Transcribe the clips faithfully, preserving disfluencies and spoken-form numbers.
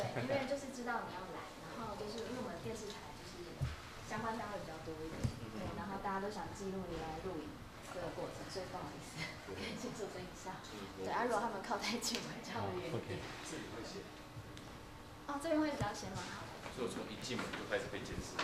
对，因为就是知道你要来，然后就是因为我们电视台就是相关单位比较多一点，对，然后大家都想记录你来录影这个过程，所以不好意思，可以先纠正一下。对，啊，如果他们靠太近，我会叫他们远一点。 这里会先。 哦，这边会比较先吗？好。 所以我从一进门就开始被监视。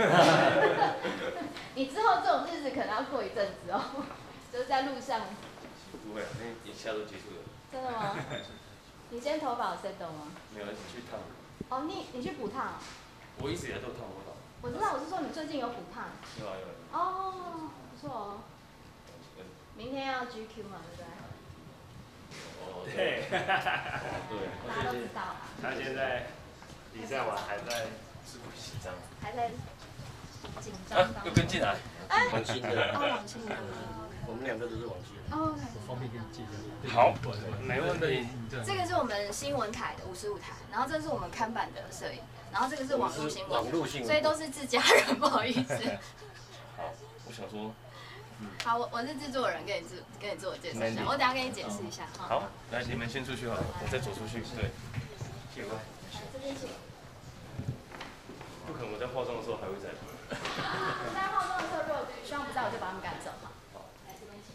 你之后这种日子可能要过一阵子哦，就是在路上。 不会，因为一下都结束了。 真的吗？你今天头发有 set 吗？ 没有，去烫。 哦，你你去补烫？ 我一直以来都烫头发。 我知道，我是说你最近有补烫。 有啊有啊。 哦，不错哦。明天要 G Q 嘛，对不对？ 哦， 对。 对。 大家都知道。 他现在比赛完还在。 是不紧张。 还在紧张。 啊，又跟进来。 哎。 王鑫的。 哦，王鑫的。 我们两个都是王鑫。 哦。 方便跟你借一下。 好，没问题。 这个是我们新闻台的五十五台，然后这是我们看板的摄影，然后这个是网络新闻， 网络新闻， 所以都是自家人，不好意思。 好，我想说。 好，我我是制作人，跟你自跟你自我介绍一下，我等下跟你解释一下哈。 好，来你们先出去好了，我再走出去。对。谢谢。 这边请。 不可能，我在化妆的时候还会在。 在化妆的时候，如果希望不在，我就把他们赶走哈。 好。 来这边请。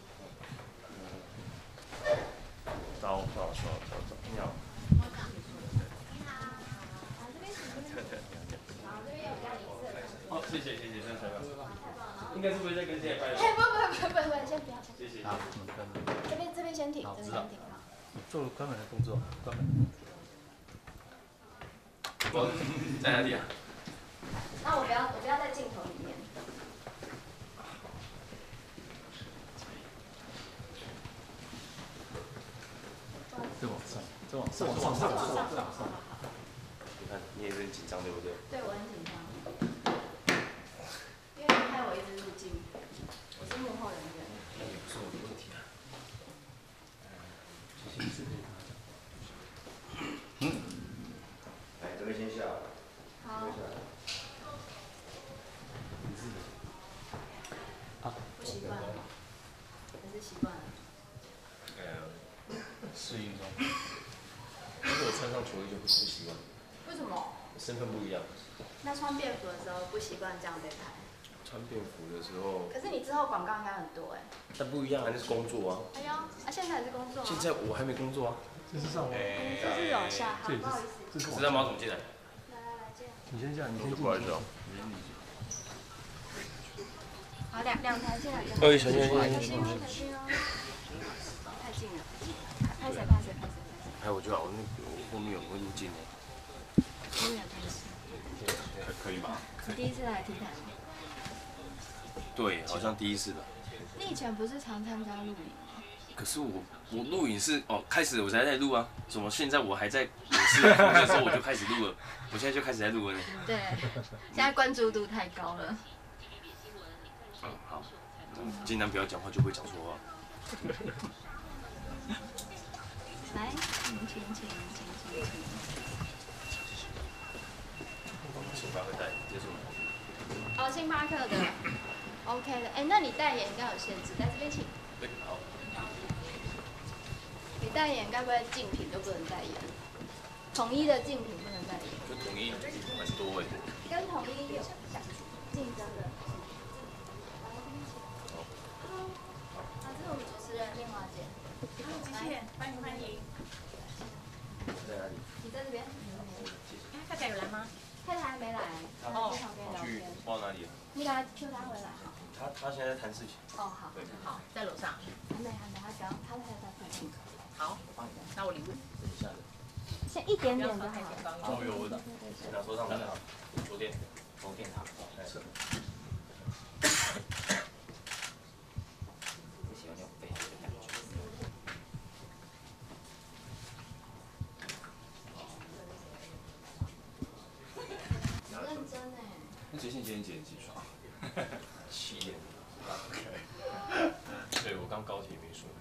早早早早早，你好。 你好。啊，这边请。好，这边有加银色的。 好，谢谢谢谢，真的太棒了。应该是不会再跟现在拍了。 哎，不不不不不，先不要。 谢谢。 好， 这边这边先停，这边先停哈。 做了关门的动作，关门。 我在哪里啊？ 那我不要，我不要在镜头里面。 再往上，再往上，往上，往上，往上。 你看，你也是很紧张，对不对？ 对，我很紧张，因为你害我一直入镜，我是幕后人员。 那也不是我的问题啊。 谢谢，谢谢。 嗯。来，这边先下。 好。 啊。 不习惯，还是习惯了。 呃，适应中。但是我穿上球衣就不不习惯。 为什么？ 身份不一样。 那穿便服的时候不习惯这样被拍。 穿便服的时候。 可是你之后广告应该很多哎。 但不一样啊，那是工作啊。 哎呦，啊现在还是工作啊。 现在我还没工作啊。 这是上吗？ 这是有下，好，不好意思。 知道马总进来。 来来来，这样。 你先下，你先进。 不好意思哦。 好，两两台进来。 哎，小心小心小心。小心哦。太近了。拍谁拍谁拍谁拍谁。 哎，我觉得我那后面有会入镜哎。 后面拍谁？ 可可以吗？ 你第一次来体坛吗？ 对，好像第一次吧。 你以前不是常参加录影吗？ 可是我我录影是哦，开始我才在录啊，怎么现在我还在影视的时候我就开始录了，我现在就开始在录了呢。 对，现在关注度太高了。 嗯，好，尽量不要讲话，就不会讲错话。 来，请请请请请请。 星巴克代结束了。 哦，星巴克的 ，OK 的。哎，那你代言应该有限制，在这边请。 对，好。 你代言该不会竞品都不能代言？统一的竞品不能代言。 就统一蛮多哎。 跟统一有竞争的。 好。 啊，这是我们主持人令华姐。 还有机器人，欢迎欢迎。 在哪里？ 你在这边。 哎，太太有来吗？ 太太还没来，在旁边聊去天。 报哪里了？ 你给他 Q 他回来哈。 他他现在在谈事情。 哦，好。 对。 好，在楼上。 还没还没，他刚他还在附近。 好，那我礼物。 等一下的。 先一点点就好。 终于有问了。拿桌上来了。桌垫。 充电塔。 是。 我喜欢那种背后的感觉。 认真哎。 那杰信今天几点起床？七点。对，我刚高铁没睡。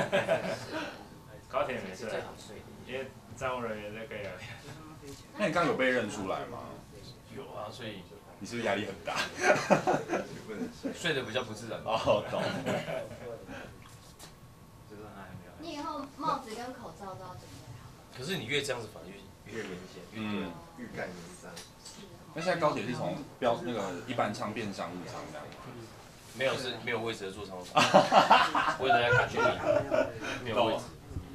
高铁没睡，因为站务人员在跟聊天。 那你刚有被认出来吗？ 有啊，所以你是不是压力很大？ 睡得比较不自然。 哦，懂。 你以后帽子跟口罩都要准备好。 可是你越这样子反而越越越明显， 嗯， 欲盖弥彰。 那现在高铁是从标那个一般舱变商务舱这样吗？ 没有是没有位置的坐商务舱，为了要赶去露营，没有位置。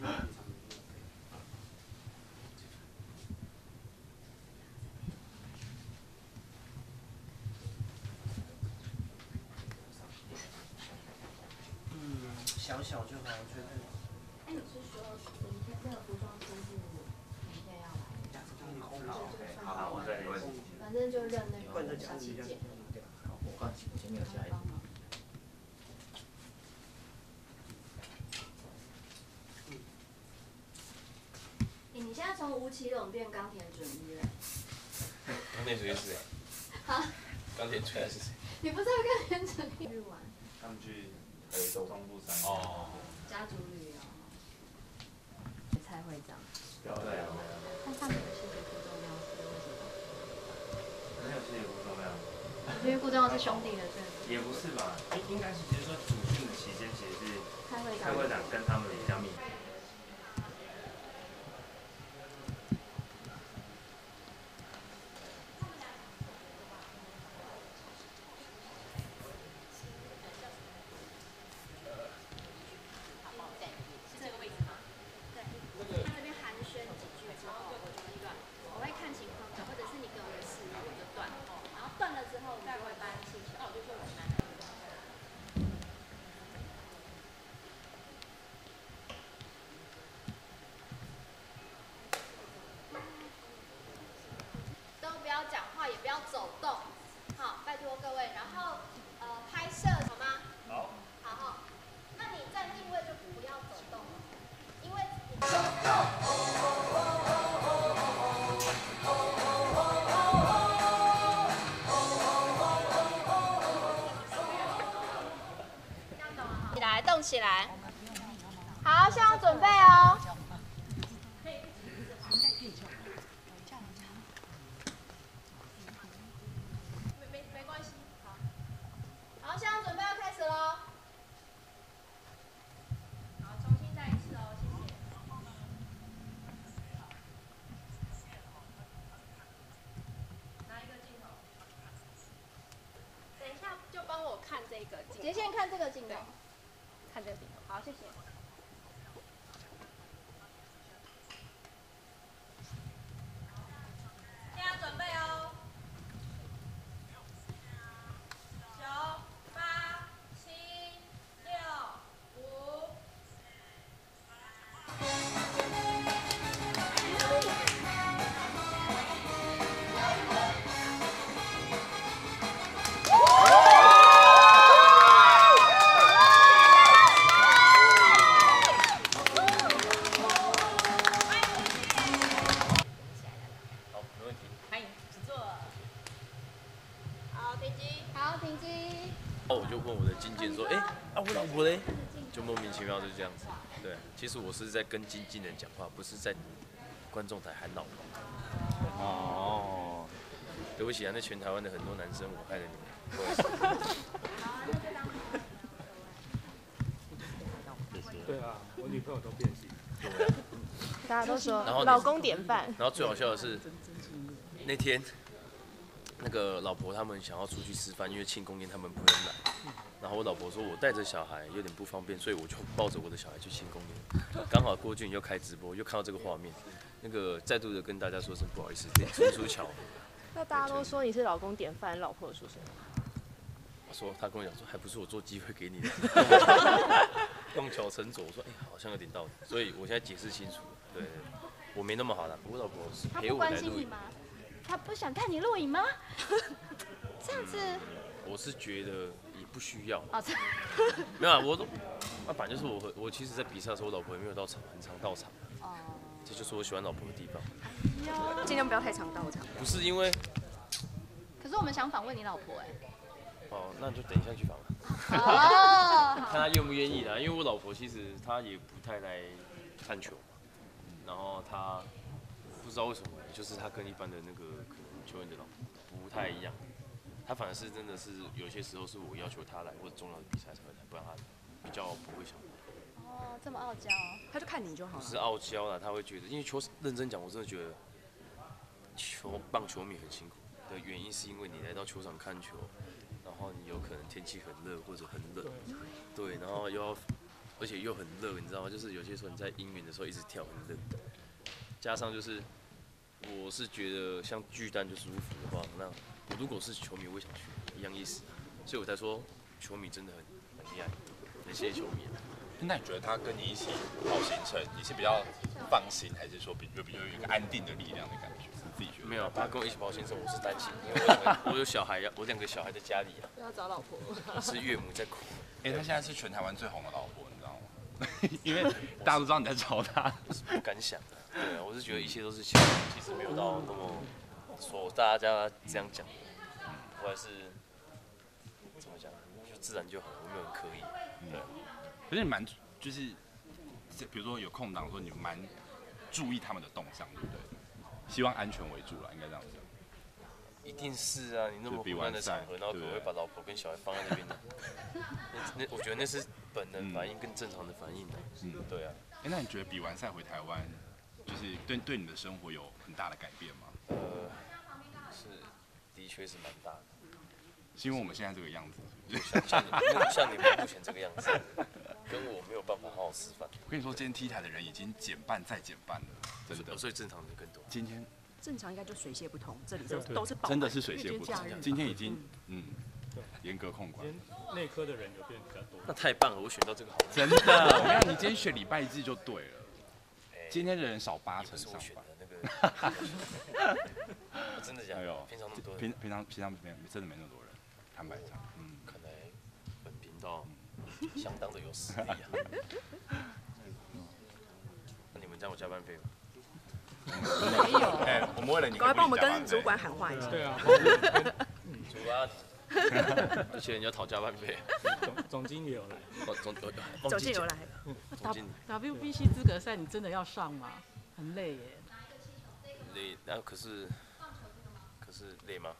嗯，小小就好，我觉得。 哎，你是说明天这个服装师是明天要来？ 好，好，我再问。 反正就认那个小琪姐。 好，我刚我前面有加一点。 欸、你现在从吴奇隆变冈田准一了。 钢铁锤是谁？ 啊？ 钢铁锤是谁？ 你不知道冈田准一去玩？ 他们去呃中部山。 哦。 家族旅游。蔡会长。 对啊对啊。 但他们有些不重要是为什么？ 没有些也不重要。 因为不重要是兄弟的事。 也不是吧？应应该是就是说主训的期间，其实是蔡会长。 蔡会长跟他们比较密。 动起来，好，现在准备哦。没没没关系，好。好，现在准备要开始喽。好，重新再一次哦，谢谢。哪一个镜头？等一下就帮我看这个镜头。 斜线看这个镜头。 看这个镜头，好，谢谢。现在准备哦。九、八、七、六、五。 我就问我的经纪人说，哎、欸，啊我老婆嘞？就莫名其妙就这样子。对，其实我是在跟经纪人讲话，不是在观众台喊老婆。哦，对不起啊，那全台湾的很多男生，我害了你们，不好意思。 对啊，我女朋友都变性。 对啊。 大家都说然后老公典范。 然后最好笑的是，那天那个老婆他们想要出去吃饭，因为庆功宴他们不能来。然后我老婆说，我带着小孩有点不方便，所以我就抱着我的小孩去庆功宴。刚好郭俊又开直播，又看到这个画面，那个再度的跟大家说声不好意思，纯属巧合。 那大家都说你是老公典范，老婆说什么？ 我说他跟我讲说，还不是我做机会给你的，弄巧成拙。我说哎、欸，好像有点道理，所以我现在解释清楚了。对，对我没那么好啦，我老婆是陪我来录影。 他不想看你录影吗？这样子。 我是觉得也不需要。 哦， 没有啊，我都，啊，反正就是我，我其实在比赛的时候，我老婆也没有到场，很常到场。哦。这就是我喜欢老婆的地方。 尽量不要太常到场。 不是因为。 可是我们想访问你老婆哎。 哦，那就等一下去访问。哦。看她愿不愿意啦，因为我老婆其实她也不太来看球，然后她不知道为什么，就是她跟一般的那个可能球员的老婆不太一样。他反而是真的是有些时候是我要求他来，或者重要的比赛才会来，不然他比较不会想来。 哦，这么傲娇。 他就看你就好了。 不是傲娇啦，他会觉得，因为球认真讲，我真的觉得球棒球迷很辛苦的原因，是因为你来到球场看球，然后你有可能天气很热或者很冷，对，然后又要，而且又很热，你知道吗？就是有些时候你在阴云的时候一直跳很热，加上就是我是觉得像巨蛋就舒服的话，那我如果是球迷，我也想去，一样意思，所以我才说球迷真的很很厉害，很谢谢球迷。 那你觉得他跟你一起跑行程，你是比较放心，还是说比就比较有一个安定的力量的感觉？你自己觉得？ 没有，他跟我一起跑行程，我是担心，因为我两个我有小孩呀，我两个小孩在家里啊， 要找老婆， 是岳母在哭。 哎、欸，他现在是全台湾最红的老婆，你知道吗？因为大家都知道你在找他。 不敢想啊，对啊，我是觉得一切都是巧合，其实没有到那么说大家这样讲，我还是怎么讲，就自然就好了，我没有很刻意，对。 可是你蛮就是，比如说有空档的时候，你蛮注意他们的动向，对不对？希望安全为主啦，应该这样讲。 一定是啊，你那么混乱的场合，然后可能会把老婆跟小孩放在那边的，那那我觉得那是本能反应跟正常的反应的。嗯，对啊。 哎、欸，那你觉得比完赛回台湾，就是对对你的生活有很大的改变吗？ 呃，是，的确是蛮大的。 是因为我们现在这个样子， 像像你像你们目前这个样子，跟我没有办法好好吃饭。 我跟你说，今天 T 台的人已经减半再减半了，真的。 所以正常人更多。 今天正常应该就水泄不通，这里都都是真的是水泄不通。今天已经嗯严格控管。 内科的人有变比较多。 那太棒了，我选到这个好。 真的，我跟你讲，你今天选礼拜日就对了。今天的人少八成上班。 我真的假的？平常那么多人。 平平常平常没真的没那么多人，坦白讲。 嗯，看来本频道相当的有实力啊。那你们这样有加班费吗？ 没有。 哎，我们为了你， 赶快帮我们跟主管喊话一下。 对啊。 主管，而且人家讨加班费。 总总经理有来。 总总总经理有来。 W B C 资格赛你真的要上吗？很累耶。 累，然后可是，可是累吗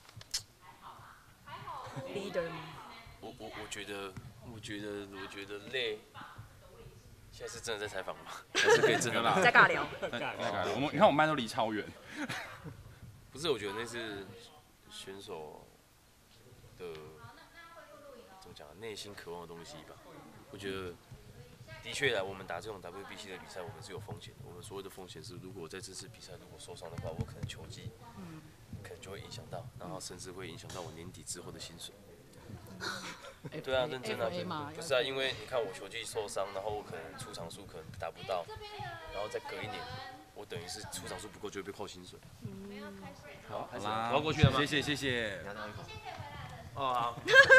？Leader 吗？ 我我我觉得，我觉得，我觉得累。现在是真的在采访吗？还是可以真的啦？ 在尬聊。 在尬聊。我们你看我们班都离超远。 不是，我觉得那是选手的怎么讲啊？内心渴望的东西吧。我觉得。的确啊，我们打这种 W B C 的比赛，我们是有风险的。我们所谓的风险是，如果在这次比赛如果受伤的话，我可能球技，可能就会影响到，然后甚至会影响到我年底之后的薪水。对啊，认真啊，不是啊，因为你看我球技受伤，然后我可能出场数可能达不到，然后再隔一年，我等于是出场数不够就会被扣薪水。好， 好啦， 要过去了吗？ 谢谢谢谢。 哦好。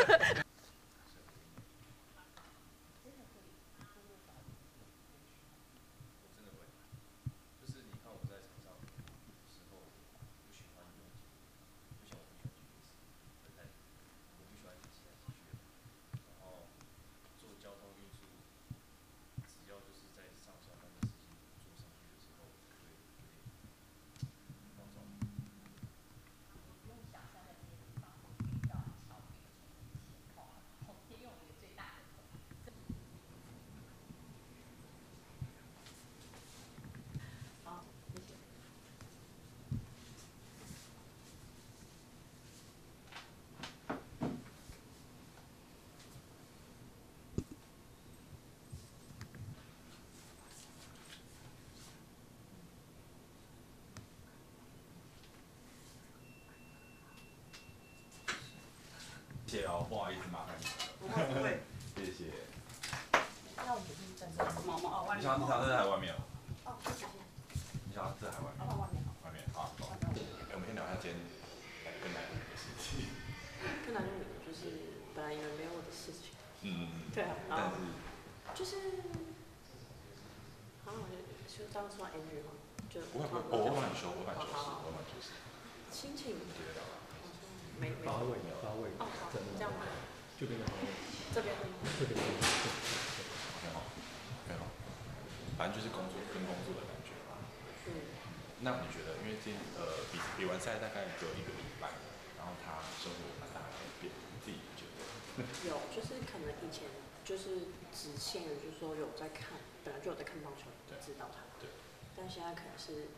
谢谢哦，不好意思麻烦你。 不会不会。 谢谢。 那我们就是站在毛毛你想你想这台外面哦？ 哦，谢谢。 你想这台外面？ 哦，外面。 外面好。哎，我们先聊一下今天跟男女的事情。 跟男女就是本来以为没有我的事情。 嗯。 对啊。 但是。 就是，好像就这样算 N 语吗？就。 我我我帮你修，我帮你修饰，我帮你修饰。 心情。没没。 发位发位。 哦，好，这样吗？ 就这个。 这边。 这边。 很好，很好。反正就是工作跟工作的感觉嘛。嗯。那你觉得，因为今呃比比完赛大概只有一个礼拜，然后他生活蛮大的改变，你自己觉得？ 有，就是可能以前就是只限于就是说有在看，本来就有在看棒球，知道他。 对。 但现在可能是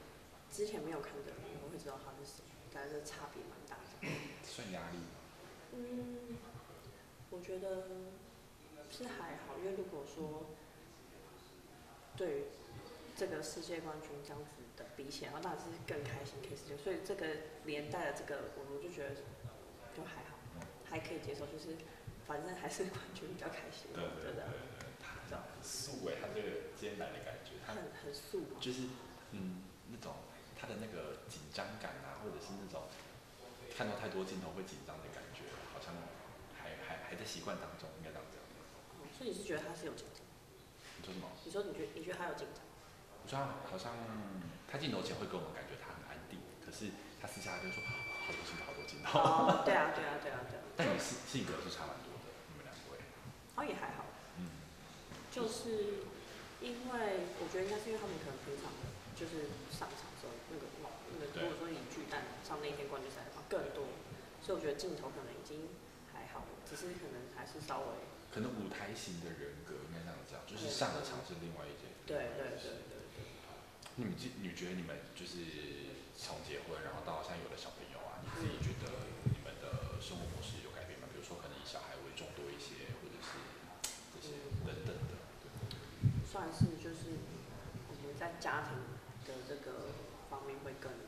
之前没有看的人，我会知道他是谁，但是差别蛮大的。 算压力？ 嗯，我觉得是还好，因为如果说对于这个世界冠军这样子的比起来，当然是更开心可以世界，所以这个连带的这个，我我就觉得就还好，还可以接受，就是反正还是冠军比较开心。 对对对对对，他很素哎，他这个艰难的感觉，他很很素， 就是嗯那种他的那个紧张感啊，或者是那种看到太多镜头会紧张的感觉，好像还还还在习惯当中，应该这样讲。 哦，所以你是觉得他是有紧张？ 你说什么？ 你说你觉得你觉得他有紧张？ 我觉得他好像他镜头前会给我们感觉他很安定，可是他私下就说好多镜头，好多镜头。 哦，对啊，对啊，对啊，对啊。 但你性性格是差蛮多的，你们两位。 哦，也还好。 嗯。 就是因为我觉得应该是因为他们可能平常就是上场的时候那个那个，如果说以巨蛋上那一天冠军赛的话更多，所以我觉得镜头可能已经还好，只是可能还是稍微。 可能舞台型的人格应该这样讲，就是上了场是另外一件。 对对对对对。 你们记，你觉得你们就是从结婚，然后到现在有了小朋友啊，你自己觉得你们的生活模式有改变吗？比如说可能以小孩为重多一些，或者是这些等等的。 算是就是我们在家庭的这个方面会更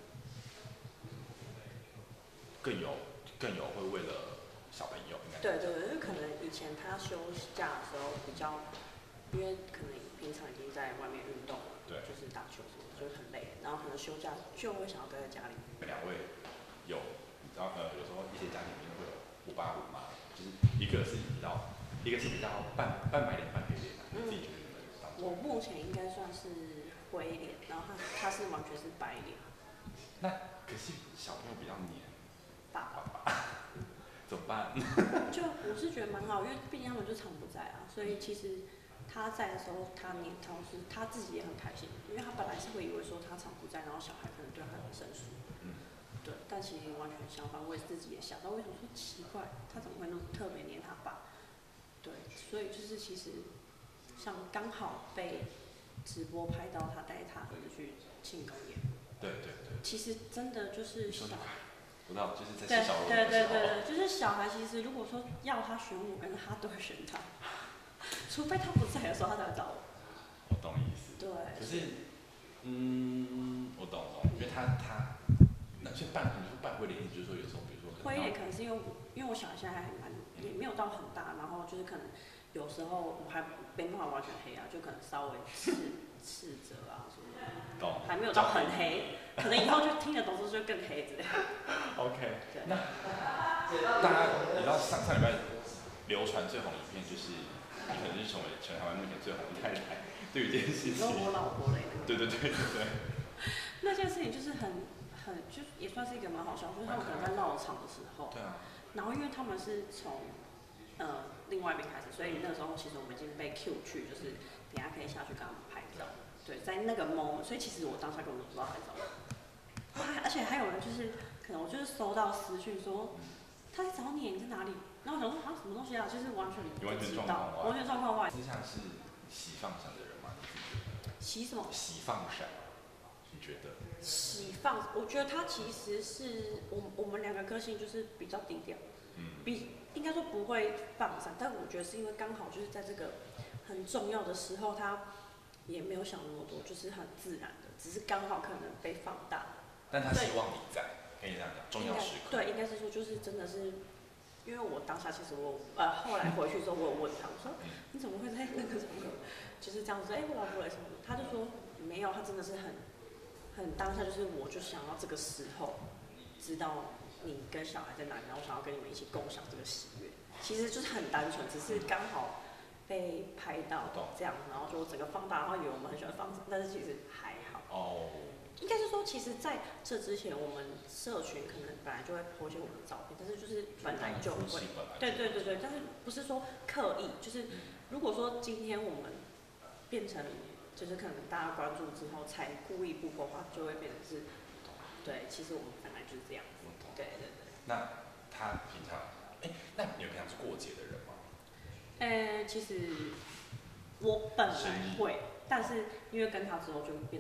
更有更有会为了小朋友应该。 对对对，因为可能以前他休假的时候比较，因为可能平常已经在外面运动了， 对， 就是打球什么，就是很累，然后可能休假就会想要待在家里。 两位有，然后呃有时候一些家庭里面会有五八五嘛，就是一个是比较，一个是比较半半白脸半黑脸，你自己觉得你们当中？ 我目前应该算是灰脸，然后他他是完全是白脸。 那可是小朋友比较黏爸爸，怎么办？ 就我是觉得蛮好，因为毕竟他们就常不在啊，所以其实他在的时候，他黏同时他自己也很开心，因为他本来是会以为说他常不在，然后小孩可能对他很生疏。 嗯。 对，但其实完全相反，我也自己也想到，为什么说奇怪，他怎么会那么特别黏他爸？对，所以就是其实像刚好被直播拍到他带他儿子去庆功宴。 对对对。 其实真的就是小。 我知道，就是在吃小肉对对对对，就是小孩其实如果说要他选我，跟他都会选他，除非他不在的时候，他才会找我。 我懂意思。 对。 可是，嗯，我懂懂，因为他他，那所以办，你说办会联谊，就是说有时候，比如说。 会也可能是因为我，因为我小孩现在还蛮，也没有到很大，然后就是可能有时候我还没办法完全黑啊，就可能稍微赤赤着啊什么的。 懂。 还没有到很黑。可能以后就听得懂之后就更黑之类的。 OK， 那大家你知道上上礼拜流传最红影片就是，你可能是成为全台湾目前最红的太太，对于这件事情。 你说我老婆嘞？ 对对对对对。 那件事情就是很很就也算是一个蛮好笑，就是他们可能在闹场的时候， 对啊。 然后因为他们是从呃另外一边开始，所以那个时候其实我们已经被 Q 去，就是等下可以下去跟他们拍照。对，在那个 moment， 所以其实我当下根本不知道他在找我。而且还有人就是，可能我就是收到私讯说，他在找你，你在哪里？然后我想说啊，什么东西啊？就是完全不知道，完全状况外。 私下是喜放闪的人吗？ 喜什么？ 喜放闪，你觉得？ 喜放，我觉得他其实是我我们两个个性就是比较低调，嗯，比应该说不会放闪，但我觉得是因为刚好就是在这个很重要的时候，他也没有想那么多，就是很自然的，只是刚好可能被放大。 但他希望你在，可以这样讲，重要时刻。 对，应该是说，就是真的是，因为我当下其实我呃后来回去之后，我有问他，我说你怎么会在那个什么，就是这样子？哎、欸，我老婆来什么？他就说没有，他真的是很很当下，就是我就想要这个时候知道你跟小孩在哪里，然后我想要跟你们一起共享这个喜悦。其实就是很单纯，只是刚好被拍到这样，然后就整个放大，然后以为我们很喜欢放闪，但是其实还好。哦。应该是说，其实在这之前，我们社群可能本来就会 po 一些我们的照片，但是就是本来就会，对对对对，但是不是说刻意，就是如果说今天我们变成，就是可能大家关注之后才故意不 po 的话，就会变成是，对，其实我们本来就是这样子，对对对。 那他平常，哎，那你有平常是过节的人吗？ 呃，其实我本来会，但是因为跟他之后就变得还好。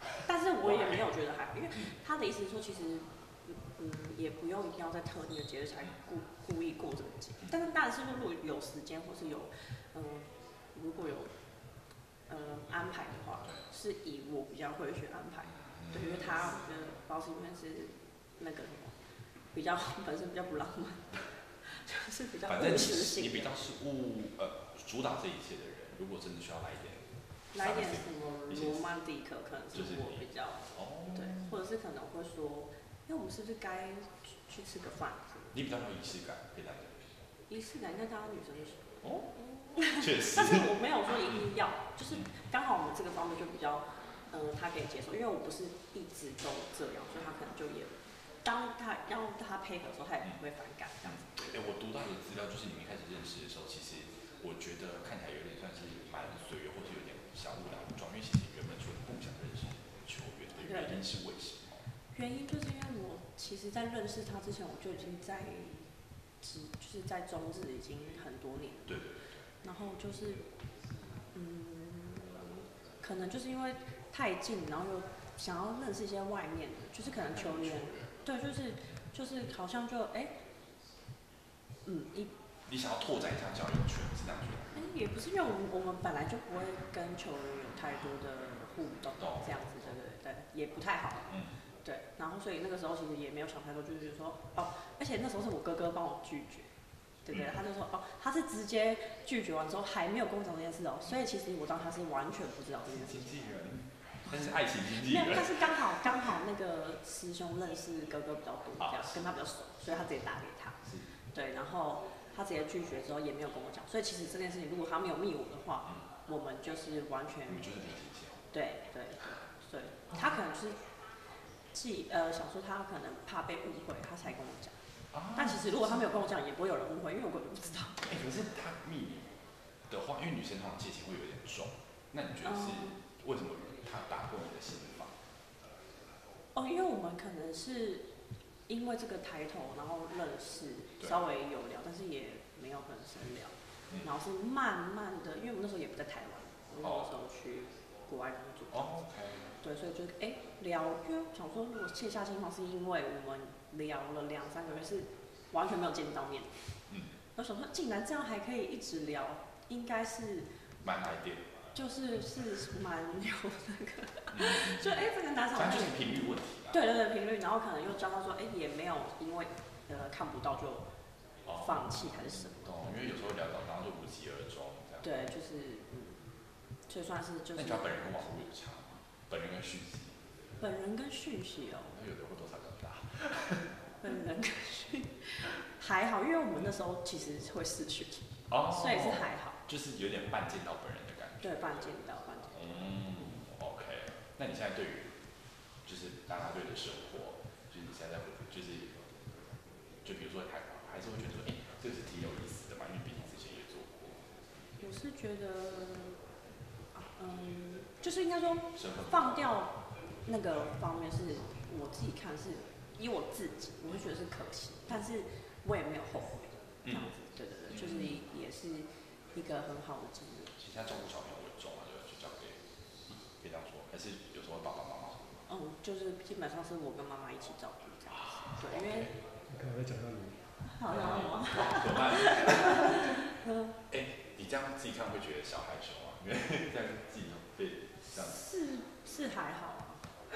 但是我也没有觉得还好，因为他的意思是说，其实嗯也不用一定要在特定的节日才故故意过这个节，但是当然是如果有时间或是有嗯如果有呃安排的话，是以我比较会去安排，对，因为他我觉得不知道是因为是那个什么比较本身比较不浪漫，就是比较反正务实性的。 你比较是务呃主导这一切的人，如果真的需要来一点。 来一点什么罗曼蒂克，可能是我比较，对，或者是可能会说，因为我们是不是该去吃个饭？ 你比较有仪式感，可以这样讲。 仪式感应该大家女生就喜欢。 哦，确实。 但是我没有说一定要，就是刚好我们这个方面就比较，嗯，他可以接受，因为我不是一直都这样，所以他可能就也，当他要他配合的时候，他也不会反感这样子。 哎、欸，我读到的资料就是你们一开始认识的时候，其实我觉得看起来有点算是蛮随缘，或是有点小误打误撞，因为其实原本说不想认识球员的原因是为什么？ 原因就是因为我其实，在认识他之前，我就已经在，只就是在中日已经很多年。 对对对。 然后就是，嗯，可能就是因为太近，然后又想要认识一些外面的，就是可能球员，对，就是就是好像就哎，嗯一。 你想要拓展一下交友圈，是这样说？ 哎，也不是，因为我们我们本来就不会跟球员有太多的互动，这样子，对对对，也不太好。嗯。对，然后所以那个时候其实也没有想太多，就是觉得说哦，而且那时候是我哥哥帮我拒绝，对对，他就说哦，他是直接拒绝完之后还没有跟我讲这件事哦，所以其实我当时是完全不知道这件事情。 经纪人，但是爱情经纪人。 没有，但是刚好刚好那个师兄认识哥哥比较多，这样跟他比较熟，所以他直接打给他。对，然后。他直接拒绝之后也没有跟我讲，所以其实这件事情如果他没有密我的话，我们就是完全，对对对，他可能就是既呃想说他可能怕被误会，他才跟我讲。但其实如果他没有跟我讲，也不会有人误会，因为我根本不知道。 哎、欸，可是他密的话，因为女生通常戒心会有点重，那你觉得是为什么他打破你的心防？ 哦，因为我们可能是。因为这个抬头，然后认识，稍微有聊，但是也没有很深聊。嗯、然后是慢慢的，因为我们那时候也不在台湾，我们那时候去国外工作。 哦 ，OK。 对，所以就哎聊，因为想说，如果卸下心防，是因为我们聊了两三个月，是完全没有见到面。嗯。我想说，竟然这样还可以一直聊，应该是。 蛮来电。 就是是蛮有那个，嗯、就哎、欸、这个男生。 反正就是频率问题。 对对对，频率，然后可能又教他说，哎、欸，也没有因为呃看不到就放弃还是什么。 哦，因为有时候聊到然后就无疾而终这样。 对，就是嗯，所以算是就是。 那你觉得本人跟网络有差吗？本人跟讯息。 本人跟讯息哦。 那有的会多少比较大？ 本人跟讯还好，因为我们那时候其实会视讯， 哦， 所以是还好。 就是有点半见到本人的感觉。 对，半见到，半见到。 嗯 ，OK。那你现在对于就是啦啦队的生活，就是你现在就是，就比如说还还是会觉得说，哎、欸，这个是挺有意思的嘛，因为毕竟之前也做过。 我是觉得，嗯，就是应该说放掉那个方面是我自己看是，以我自己，我就觉得是可惜，但是我也没有后悔，这样子，对对对，就是也是一个很好的经历。 其实他照顾小朋友为重嘛，对吧？就交给，可以这样说，还是有时候爸爸妈妈。 嗯，就是基本上是我跟妈妈一起照顾这样子，对，因为。 刚才讲到你。 好像有吗？ 怎么办？哎、欸，你这样自己看会觉得小害羞吗？因为这样自己被这样。 是是还好啊。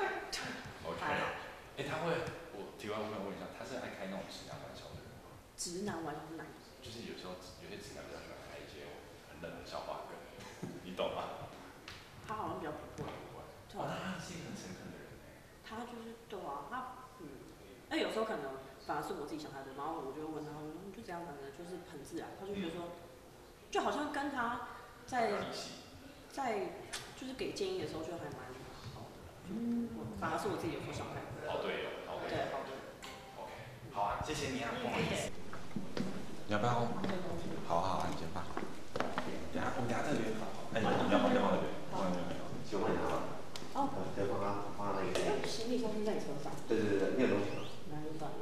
OK。哎、欸，他会，我题外话问一下，他是爱开那种直男玩笑的人吗？ 直男玩笑是哪一种？ 就是有时候有些直男比较喜欢开一些很冷的笑话梗，你懂吗？ 他好像比较不会。 哦，那他是一个很诚恳的人哎。 他就是对啊，他嗯，那有时候可能反而是我自己想太多，然后我就问他，你就这样讲的，就是很自然，他就觉得说，就好像跟他在在就是给建议的时候就还蛮好的，嗯，反而是我自己有时候想太多。 好队友，好队友。 对，好队友。 OK， 好啊，谢谢你啊，不好意思。你要不要？好好好，你先放。等下，我们等下这边放。哎，你要放就放这边。放这边。 先放一下吧。哦。对，放啊，放到那个。 行李箱是在你车上。 对对对，你有东西吗？ 哪有办？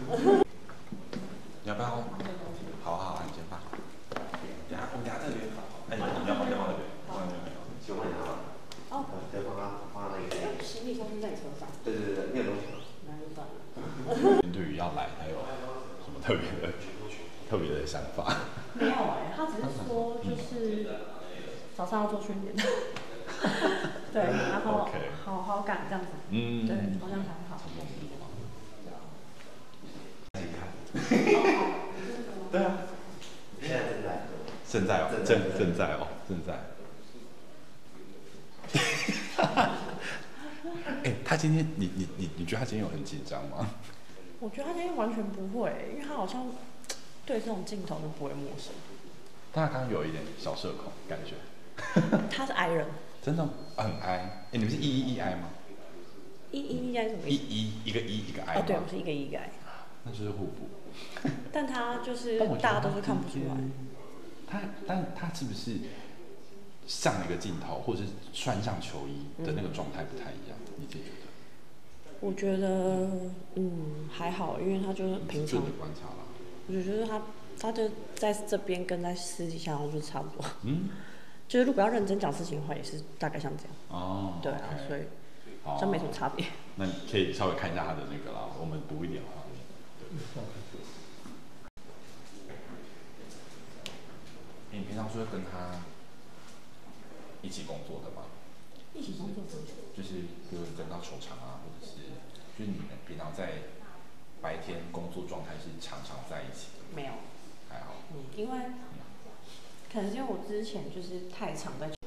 你要不要？好好好，你先放。等下，我们等下这边放。哎，你要放就放这边。放这边。 先放一下吧。哦。对，放啊，放到那个。 行特别的、特别的想法？ 没有哎、欸，他只是说就是早上要做训练，对，然后好好赶这样子，嗯，对，好像很好。 对啊。 现在正在。 正在哦，正正在哦，正在。哎、欸，他今天，你你你你觉得他今天有很紧张吗？ 我觉得他今天完全不会、欸，因为他好像对这种镜头都不会陌生。 但他刚刚有一点小社恐感觉。 他是 I 人。真的很 I。哎、欸，你们是 E E E I 吗？ 一一一 I 什么意思？ 一一一个一一个 I。 哦，对，我是一个一个 I。 那就是互补。 但他就是大家都是看不出来。 他，但他是不是上了一个镜头，或者是穿上球衣的那个状态不太一样？嗯、你自己觉得？ 我觉得，嗯，还好，因为他就是平常。 观察了。 我就觉得他，他就在这边跟在私底下，然后就差不多。嗯。就是如果要认真讲事情的话，也是大概像这样。哦。对啊， okay. 所以好像没什么差别。 那你可以稍微看一下他的那个啦，我们读一点画面。对。你平常是会跟他一起工作的吗？ 一起工作多久？ 就是比如跟到球场啊，或者是就是你们平常在白天工作状态是常常在一起的？ 没有， 还好。 嗯，因为可能是因为我之前就是太常在。